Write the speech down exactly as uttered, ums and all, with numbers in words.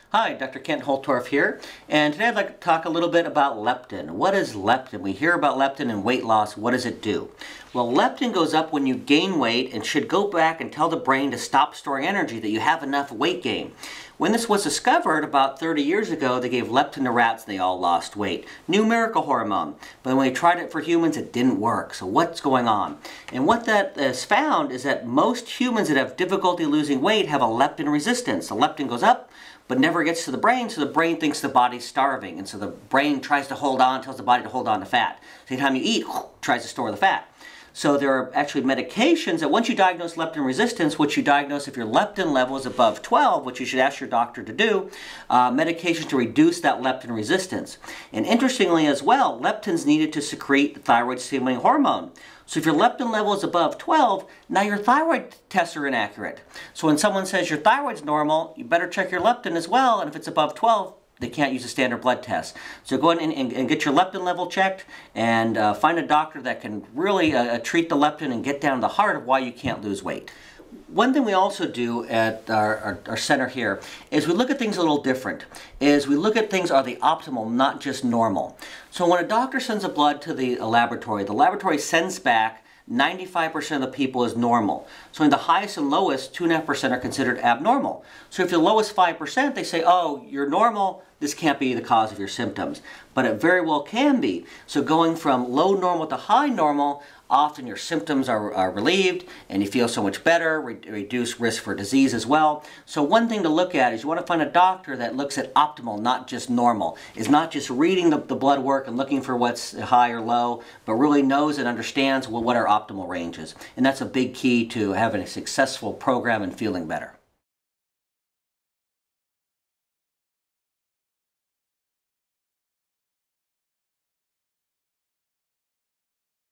Hi, Doctor Kent Holtorf here, and today I'd like to talk a little bit about leptin. What is leptin? We hear about leptin and weight loss. What does it do? Well, leptin goes up when you gain weight and should go back and tell the brain to stop storing energy, that you have enough weight gain. When this was discovered about thirty years ago, they gave leptin to rats and they all lost weight. New miracle hormone. But when they tried it for humans, it didn't work. So what's going on? And what that has found is that most humans that have difficulty losing weight have a leptin resistance. The leptin goes up, but never gets to the brain, so the brain thinks the body's starving. And so the brain tries to hold on, tells the body to hold on to fat. So anytime you eat, tries to store the fat. So there are actually medications that once you diagnose leptin resistance, which you diagnose if your leptin level is above twelve, which you should ask your doctor to do, uh, medications to reduce that leptin resistance. And interestingly as well, leptin's needed to secrete the thyroid stimulating hormone. So if your leptin level is above twelve, now your thyroid tests are inaccurate. So when someone says your thyroid's normal, you better check your leptin as well, and if it's above twelve, they can't use a standard blood test. So go ahead and, and, and get your leptin level checked and uh, find a doctor that can really uh, treat the leptin and get down to the heart of why you can't lose weight. One thing we also do at our, our, our center here is we look at things a little different. Is we look at things, are they optimal, not just normal. So when a doctor sends a blood to the laboratory, the laboratory sends back ninety-five percent of the people is normal. So in the highest and lowest, two point five percent are considered abnormal. So if the lowest five percent, they say, oh, you're normal, this can't be the cause of your symptoms. But it very well can be. So going from low normal to high normal, often your symptoms are, are relieved and you feel so much better, re reduce risk for disease as well. So one thing to look at is you want to find a doctor that looks at optimal, not just normal. Is not just reading the, the blood work and looking for what's high or low, but really knows and understands well, what our optimal range is. And that's a big key to having a successful program and feeling better.